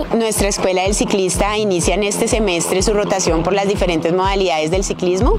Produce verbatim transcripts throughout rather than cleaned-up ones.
Nuestra Escuela del Ciclista inicia en este semestre su rotación por las diferentes modalidades del ciclismo.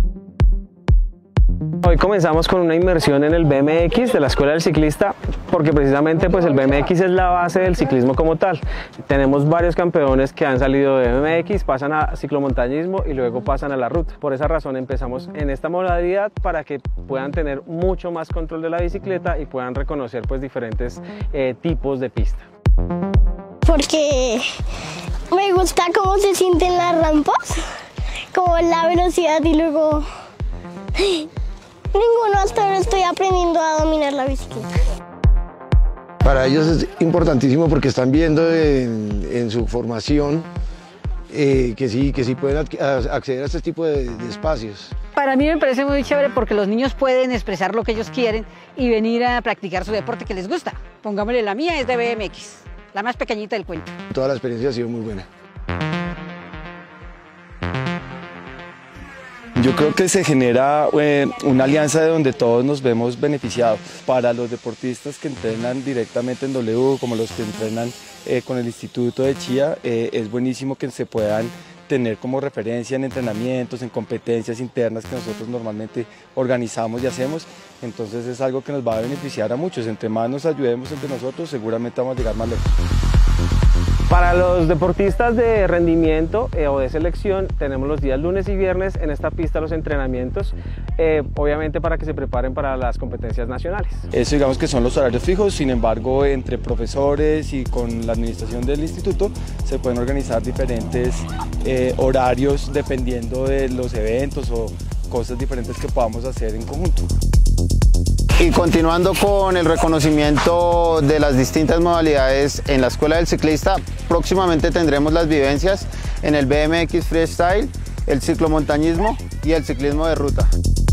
Hoy comenzamos con una inmersión en el B M X de la Escuela del Ciclista, porque precisamente pues el B M X es la base del ciclismo como tal. Tenemos varios campeones que han salido de B M X, pasan a ciclomontañismo y luego pasan a la ruta. Por esa razón empezamos en esta modalidad para que puedan tener mucho más control de la bicicleta y puedan reconocer pues diferentes eh, tipos de pista. Porque me gusta cómo se sienten las rampas, como la velocidad y luego... Ninguno, hasta ahora estoy aprendiendo a dominar la bicicleta. Para ellos es importantísimo porque están viendo en, en su formación eh, que, sí, que sí pueden acceder a este tipo de, de espacios. Para mí me parece muy chévere porque los niños pueden expresar lo que ellos quieren y venir a practicar su deporte que les gusta. Pongámosle, la mía es de B M X, la más pequeñita del cuento. Toda la experiencia ha sido muy buena. Yo creo que se genera eh, una alianza de donde todos nos vemos beneficiados. Para los deportistas que entrenan directamente en W, como los que entrenan eh, con el Instituto de Chía, eh, es buenísimo que se puedan tener como referencia en entrenamientos, en competencias internas que nosotros normalmente organizamos y hacemos. Entonces es algo que nos va a beneficiar a muchos. Entre más nos ayudemos entre nosotros, seguramente vamos a llegar más lejos. Para los deportistas de rendimiento eh, o de selección, tenemos los días lunes y viernes en esta pista los entrenamientos, eh, obviamente para que se preparen para las competencias nacionales. Eso digamos que son los horarios fijos, sin embargo entre profesores y con la administración del instituto se pueden organizar diferentes eh, horarios dependiendo de los eventos o cosas diferentes que podamos hacer en conjunto. Y continuando con el reconocimiento de las distintas modalidades en la Escuela del Ciclista, próximamente tendremos las vivencias en el B M X Freestyle, el ciclomontañismo y el ciclismo de ruta.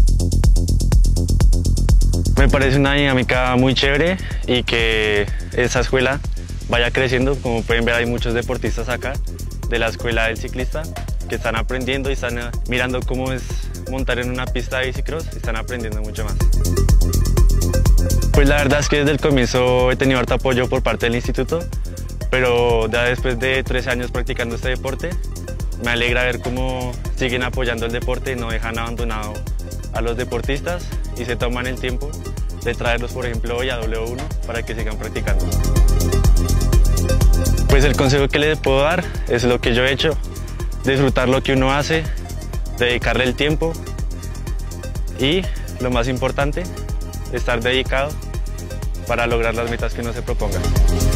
Me parece una dinámica muy chévere y que esa escuela vaya creciendo. Como pueden ver, hay muchos deportistas acá de la Escuela del Ciclista que están aprendiendo y están mirando cómo es montar en una pista de bicicross y están aprendiendo mucho más. Pues la verdad es que desde el comienzo he tenido harto apoyo por parte del instituto, pero ya después de trece años practicando este deporte, me alegra ver cómo siguen apoyando el deporte, no dejan abandonado a los deportistas y se toman el tiempo de traerlos, por ejemplo, hoy a W uno para que sigan practicando. Pues el consejo que les puedo dar es lo que yo he hecho, disfrutar lo que uno hace, dedicarle el tiempo y, lo más importante, estar dedicado para lograr las metas que uno se proponga.